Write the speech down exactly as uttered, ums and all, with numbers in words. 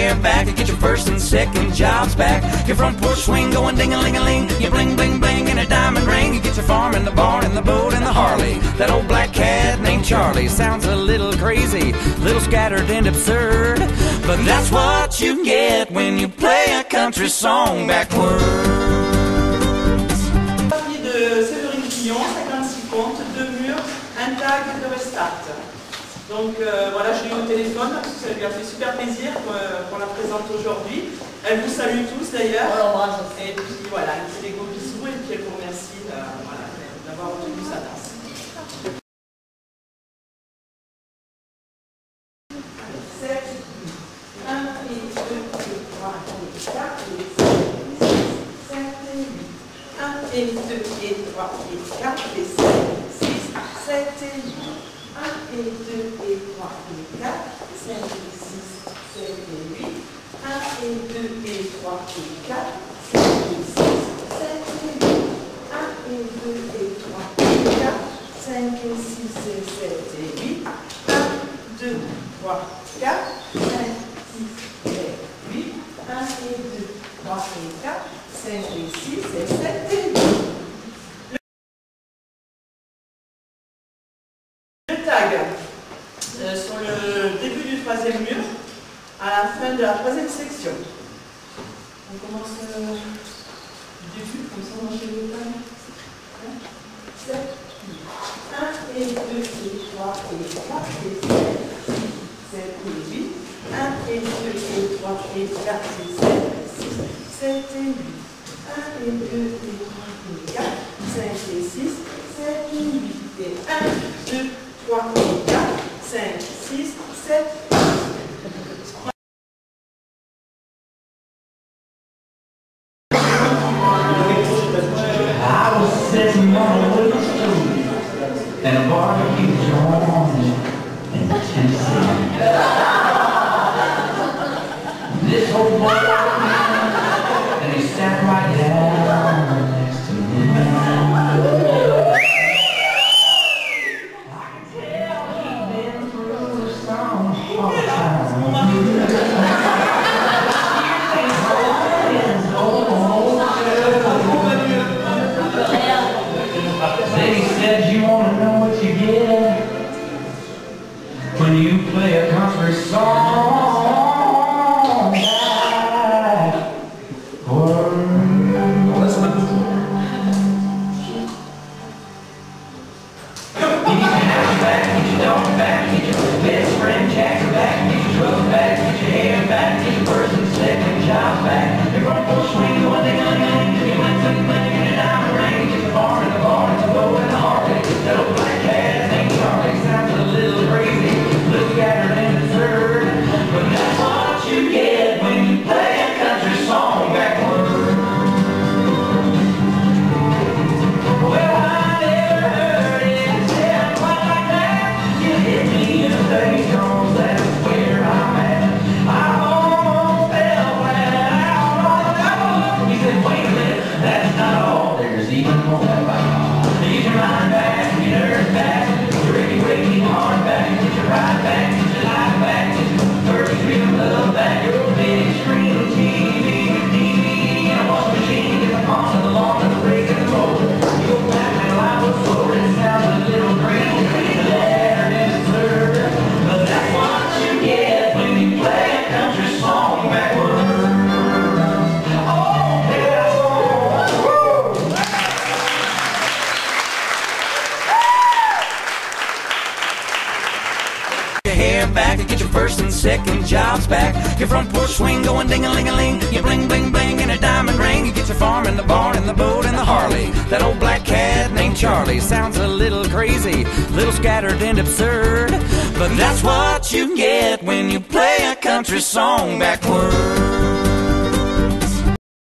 hair back, you get your first and second jobs back. Your front porch swing going ding-a-ling-a-ling. You bling, bling, bling in a diamond ring. You get your farm and the barn and the boat and the Harley. That old black cat named Charlie sounds a little crazy, little scattered and absurd, but that's what you get when you play a country song backwards. Papier de Séverine Quillon, cinquante-six comptes, deux murs, un tag de Restart. Donc euh, voilà, je l'ai eu au téléphone parce que ça lui a fait super plaisir qu'on la présente aujourd'hui. Elle vous salue tous d'ailleurs. Et puis voilà, elle fait des gros bisous et puis elle vous remercie euh, voilà, d'avoir obtenu sa danse. Et deux, et trois, et quatre, et cinq, six, sept, et huit. un, et deux, et trois, et quatre, cinq, et six, sept, et huit. un, et deux, et trois, et quatre, cinq, et six, sept, et huit. un, et deux, et trois, et quatre, cinq, et six, sept, et huit. un, deux, trois, quatre, cinq, six, sept, huit. un, et deux, trois, et quatre, cinq, et six, sept, et huit. Euh, sur le début du troisième mur, à la fin de la troisième section. On commence euh, du début, comme ça on enchaîne le plan. sept, un, et deux, et trois, et quatre, et cinq, six, sept, et huit. un, et deux, et trois, et quatre, et cinq, six, sept, et huit. un, et deux, et trois, et quatre, cinq, et six, sept, et huit. Et un, deux, trois, et quatre, cinq, six, sept, I was sitting on a little stool in a barbecue joint in Tennessee. This old boy walked in and he sat right down next to me. When you play a country song backwards. Get your house back, get your dog back, get your best friend Jack back, get your truck back, get your hair back, get your first and second job back. Your front porch swing going ding-a-ling-a-ling, get your wings and bling in a diamond ring, get your farm and the barn and the boat and the Harley. That old black cat named Charlie sounds a little crazy, little scattered and absurd, but that's what you get when you play a country song backwards. Well, I never heard it said quite like that. You hit me in the face, cause that's where I'm at. I almost fell flat out on the ground. He said, wait a minute, that's not all, there's even more. Get your mind back, get your nerves back, your ready, waiting hard back, get your ride back, get your life back, get your first real love back, your big screen T V, your T V, and a washing machine, get the pond and the lawn and the rig and the roll. You go back and line was forward, it sounds a little crazy, lettered and absurd, but that's what you get when you play a country song backwards. Oh, yeah, oh, woo! Hair back, you get your first and second jobs back. Your front porch swing going ding-a-ling-a-ling. You bling, bling, bling in a diamond ring. You get your farm and the barn and the boat and the Harley. That old black cat named Charlie sounds a little crazy, little scattered and absurd, but that's what you get when you play a country song backwards.